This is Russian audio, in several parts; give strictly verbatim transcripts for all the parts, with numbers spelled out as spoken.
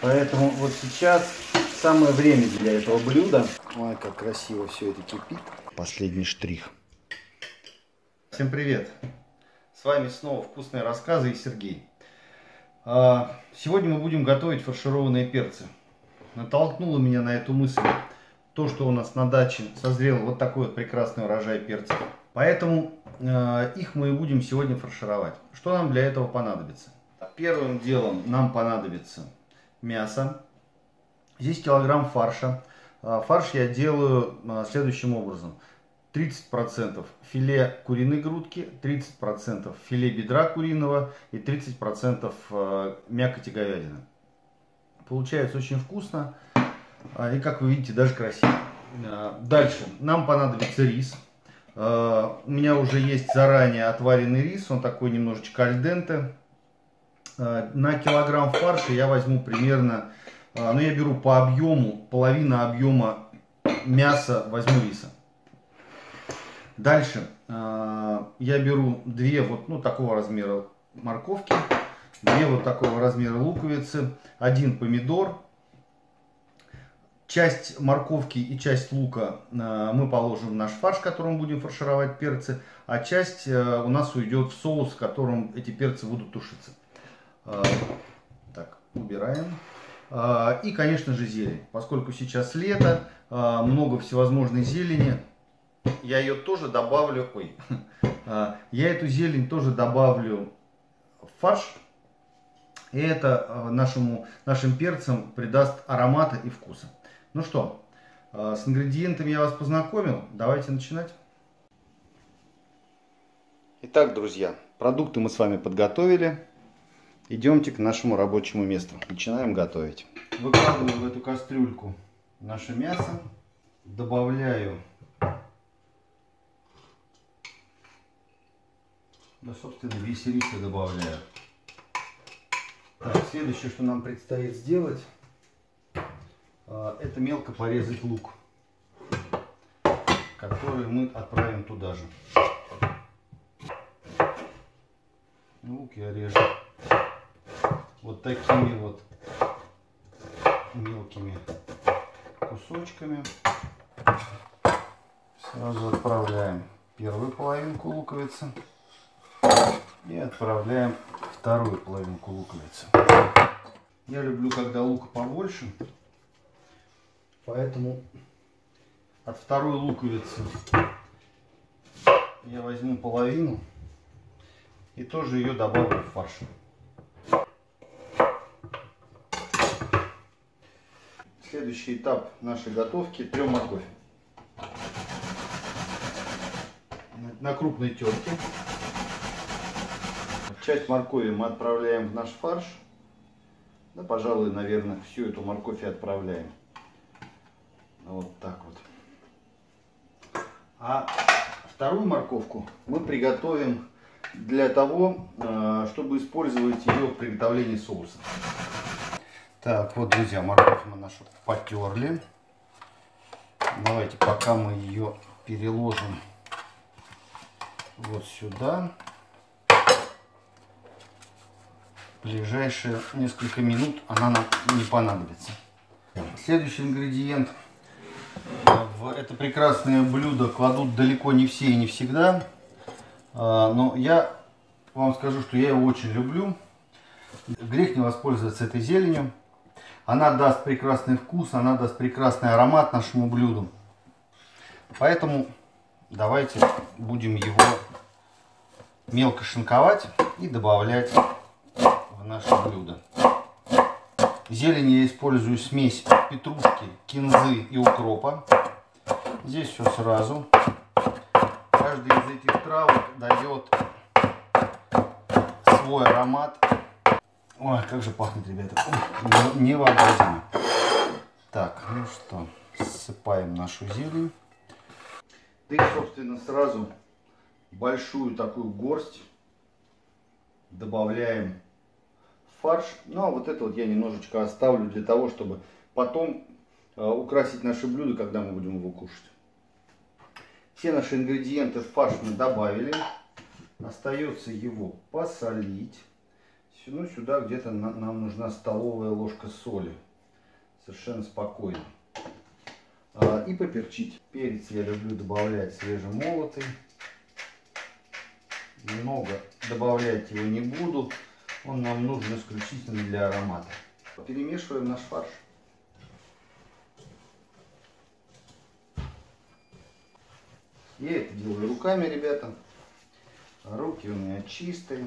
Поэтому вот сейчас самое время для этого блюда. Ой, как красиво все это кипит. Последний штрих. Всем привет! С вами снова «Вкусные рассказы» и Сергей. Сегодня мы будем готовить фаршированные перцы. Натолкнуло меня на эту мысль то, что у нас на даче созрел вот такой вот прекрасный урожай перцев. Поэтому их мы и будем сегодня фаршировать. Что нам для этого понадобится? Первым делом нам понадобится мясо. Здесь килограмм фарша. Фарш я делаю следующим образом. тридцать процентов филе куриной грудки, тридцать процентов филе бедра куриного и тридцать процентов мякоти говядины. Получается очень вкусно и, как вы видите, даже красиво. Дальше нам понадобится рис. У меня уже есть заранее отваренный рис, он такой немножечко аль денте. На килограмм фарша я возьму примерно, ну я беру по объему, половина объема мяса возьму риса. Дальше я беру две вот ну, такого размера морковки, две вот такого размера луковицы, один помидор. Часть морковки и часть лука мы положим в наш фарш, которым будем фаршировать перцы, а часть у нас уйдет в соус, в котором эти перцы будут тушиться. Так, убираем. И, конечно же, зелень. Поскольку сейчас лето, много всевозможной зелени, я ее тоже добавлю, ой, я эту зелень тоже добавлю в фарш. И это нашему, нашим перцам придаст аромата и вкуса. Ну что, с ингредиентами я вас познакомил. Давайте начинать. Итак, друзья, продукты мы с вами подготовили. Идемте к нашему рабочему месту. Начинаем готовить. Выкладываю в эту кастрюльку наше мясо. Добавляю, да, собственно, весь рис я добавляю. Так, следующее, что нам предстоит сделать, это мелко порезать лук, который мы отправим туда же. Лук я режу вот такими вот мелкими кусочками. Сразу отправляем первую половинку луковицы и отправляем вторую половинку луковицы. Я люблю, когда лука побольше, поэтому от второй луковицы я возьму половину и тоже ее добавлю в фарш. Следующий этап нашей готовки — трем морковь. На крупной терке. Часть моркови мы отправляем в наш фарш. Да, пожалуй, наверное, всю эту морковь и отправляем. Вот так вот. А вторую морковку мы приготовим для того, чтобы использовать ее в приготовлении соуса. Так, вот, друзья, морковь мы нашу потерли. Давайте пока мы ее переложим вот сюда. В ближайшие несколько минут она нам не понадобится. Следующий ингредиент. В это прекрасное блюдо кладут далеко не все и не всегда. Но я вам скажу, что я его очень люблю. Грех не воспользоваться этой зеленью. Она даст прекрасный вкус, она даст прекрасный аромат нашему блюду. Поэтому давайте будем его мелко шинковать и добавлять в наше блюдо. Зелень я использую смесь петрушки, кинзы и укропа. Здесь все сразу. Каждый из этих травок дает свой аромат. Ой, как же пахнет, ребята. Невообразимо. Так, ну что, ссыпаем нашу зелень. И, собственно, сразу большую такую горсть добавляем в фарш. Ну, а вот это вот я немножечко оставлю для того, чтобы потом э, украсить наше блюдо, когда мы будем его кушать. Все наши ингредиенты в фарш мы добавили. Остается его посолить. Ну, сюда где-то нам нужна столовая ложка соли. Совершенно спокойно. А, и поперчить. Перец я люблю добавлять свежемолотый. Много добавлять его не буду. Он нам нужен исключительно для аромата. Перемешиваем наш фарш. Я это делаю руками, ребята. Руки у меня чистые.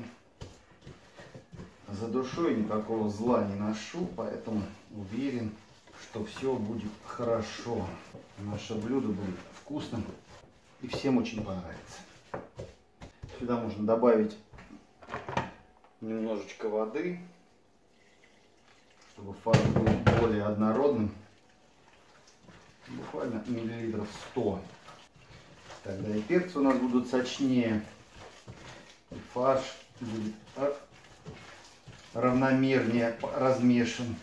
За душой никакого зла не ношу, поэтому уверен, что все будет хорошо. Наше блюдо будет вкусным и всем очень понравится. Сюда можно добавить немножечко воды, чтобы фарш был более однородным. Буквально миллилитров сто. Тогда и перцы у нас будут сочнее, и фарш будет равномернее размешан.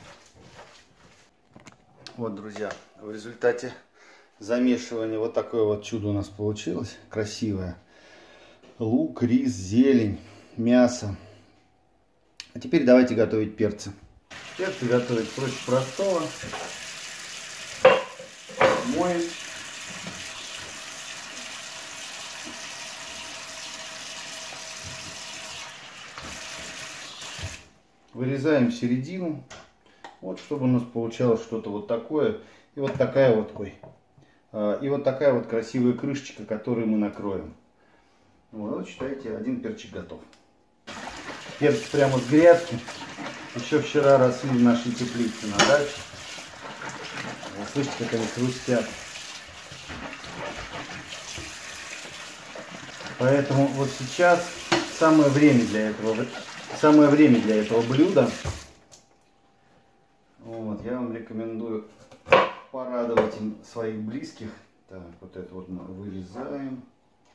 Вот, друзья, в результате замешивания вот такое вот чудо у нас получилось. Красивое. Лук, рис, зелень, мясо. А теперь давайте готовить перцы. Перцы готовить проще простого. Моем. Вырезаем середину, вот чтобы у нас получалось что-то вот такое, и вот такая вот, ой, и вот такая вот красивая крышечка, которую мы накроем. Вот, вот считайте, один перчик готов. Перцы прямо с грядки, еще вчера росли в нашей теплице на даче. Вы слышите, как они хрустят. Поэтому вот сейчас самое время для этого. Самое время для этого блюда. Вот, я вам рекомендую порадовать им своих близких. Так, вот это вот мы вырезаем.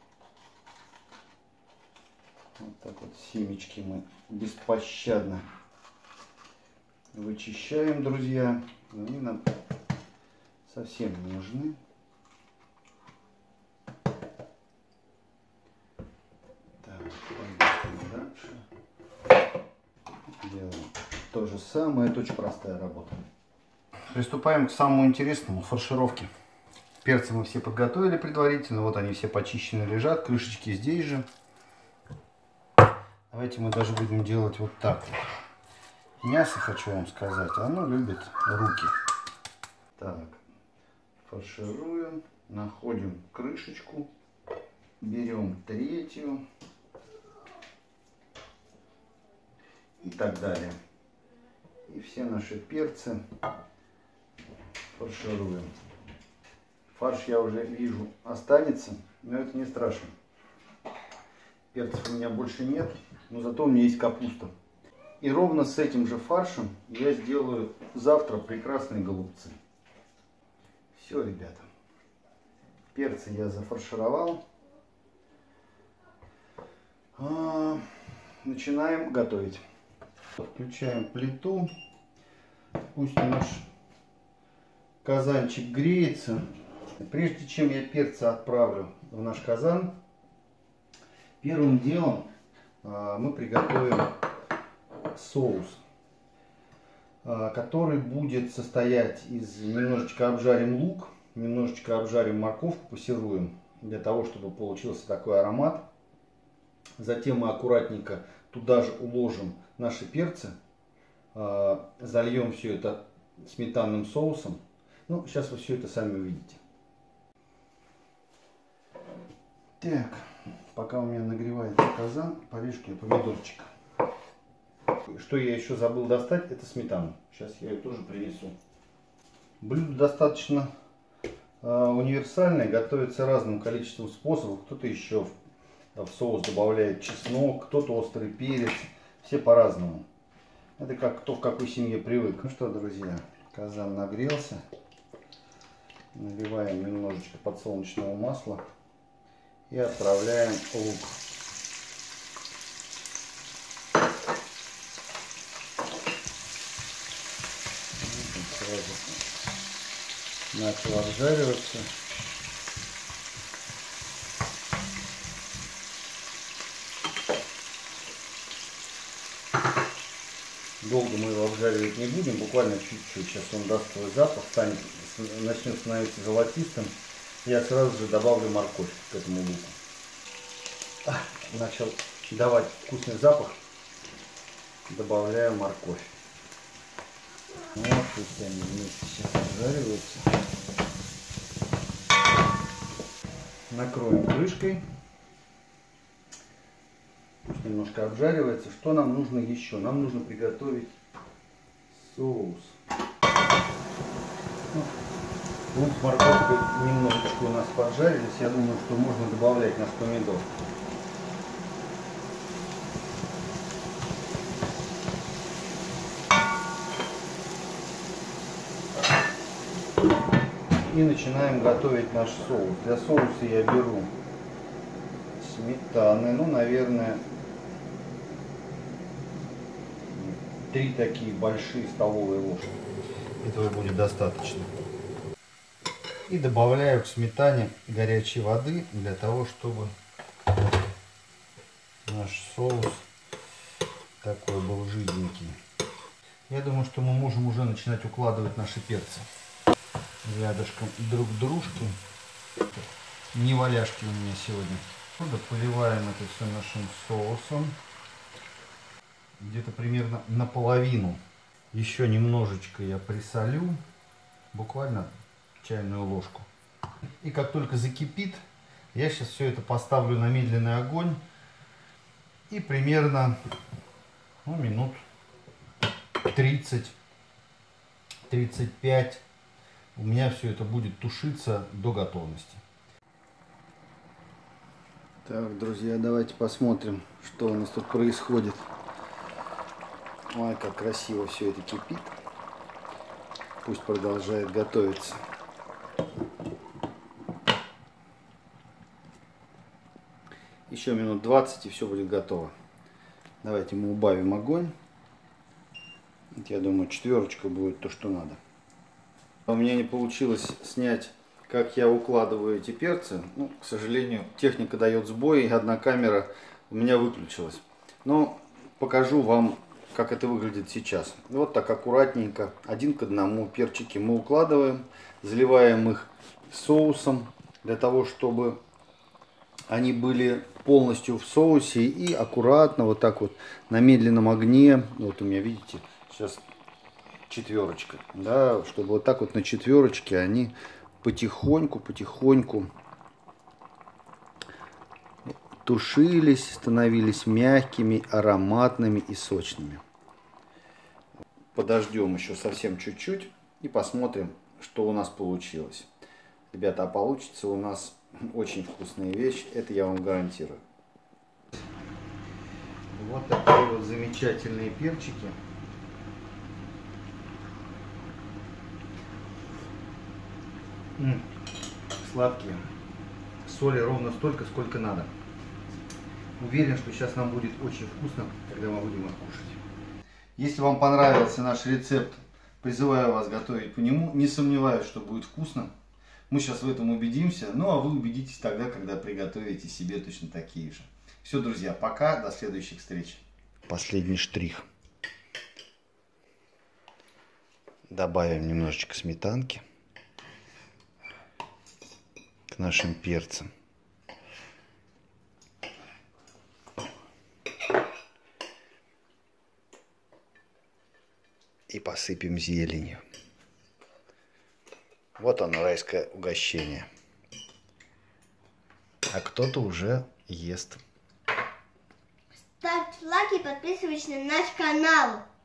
Вот так вот семечки мы беспощадно вычищаем, друзья. Они нам совсем не нужны. Так, поехали дальше. Делаем то же самое, это очень простая работа. Приступаем к самому интересному, фаршировке. Перцы мы все подготовили предварительно, вот они все почищены лежат, крышечки здесь же. Давайте мы даже будем делать вот так вот. Мясо, хочу вам сказать, оно любит руки. Так, фаршируем, находим крышечку, берем третью. И так далее. И все наши перцы фаршируем. Фарш, я уже вижу, останется, но это не страшно. Перцев у меня больше нет, но зато у меня есть капуста. И ровно с этим же фаршем я сделаю завтра прекрасные голубцы. Все, ребята. Перцы я зафаршировал. Начинаем готовить. Включаем плиту, пусть наш казанчик греется. Прежде чем я перцы отправлю в наш казан, первым делом мы приготовим соус, который будет состоять из немножечко обжарим лук, немножечко обжарим морковку, пассируем, для того, чтобы получился такой аромат. Затем мы аккуратненько туда же уложим наши перцы, э, зальем все это сметанным соусом. Ну, сейчас вы все это сами увидите. Так, пока у меня нагревается казан, порежу я помидорчик. Что я еще забыл достать, это сметану. Сейчас я ее тоже принесу. Блюдо достаточно э, универсальное, готовится разным количеством способов. Кто-то еще в В соус добавляет чеснок, кто-то острый перец. Все по-разному. Это как кто в какой семье привык. Ну что, друзья, казан нагрелся. Наливаем немножечко подсолнечного масла и отправляем лук. Сразу начал обжариваться. Долго мы его обжаривать не будем, буквально чуть-чуть. Сейчас он даст свой запах, станет, начнет становиться золотистым. Я сразу же добавлю морковь к этому луку. Начал давать вкусный запах. Добавляю морковь. Вот, пусть они вместе сейчас обжариваются. Накроем крышкой. Пусть немножко обжаривается. Что нам нужно еще? Нам нужно приготовить соус. Ну, лук с морковкой немножечко у нас поджарились. Я думаю, что можно добавлять наш помидор. И начинаем готовить наш соус. Для соуса я беру сметаны, ну, наверное, три такие большие столовые ложки. Этого будет достаточно. И добавляю к сметане горячей воды для того, чтобы наш соус такой был жиденький. Я думаю, что мы можем уже начинать укладывать наши перцы рядышком друг к дружке. Не валяшки у меня сегодня. Поливаем это все нашим соусом. Где-то примерно наполовину. Еще немножечко я присолю. Буквально чайную ложку. И как только закипит, я сейчас все это поставлю на медленный огонь. И примерно ну, минут тридцать тридцать пять у меня все это будет тушиться до готовности. Так, друзья, давайте посмотрим, что у нас тут происходит. Ой, как красиво все это кипит. Пусть продолжает готовиться. Еще минут двадцать и все будет готово. Давайте мы убавим огонь. Я думаю, четверочка будет то, что надо. У меня не получилось снять, как я укладываю эти перцы. Ну, к сожалению, техника дает сбой, и одна камера у меня выключилась. Но покажу вам, как это выглядит сейчас. Вот так аккуратненько, один к одному перчики мы укладываем, заливаем их соусом, для того, чтобы они были полностью в соусе, и аккуратно вот так вот на медленном огне. Вот у меня, видите, сейчас четверочка, да, чтобы вот так вот на четверочке они потихоньку, потихоньку тушились, становились мягкими, ароматными и сочными. Подождем еще совсем чуть-чуть и посмотрим, что у нас получилось. Ребята, а получится у нас очень вкусная вещь, это я вам гарантирую. Вот такие вот замечательные перчики. М-м, сладкие. Соли ровно столько, сколько надо. Уверен, что сейчас нам будет очень вкусно, когда мы будем их кушать. Если вам понравился наш рецепт, призываю вас готовить по нему. Не сомневаюсь, что будет вкусно. Мы сейчас в этом убедимся. Ну, а вы убедитесь тогда, когда приготовите себе точно такие же. Все, друзья, пока. До следующих встреч. Последний штрих. Добавим немножечко сметанки к нашим перцам. И посыпем зеленью. Вот оно, райское угощение. А кто-то уже ест. Ставьте лайки и подписывайтесь на наш канал.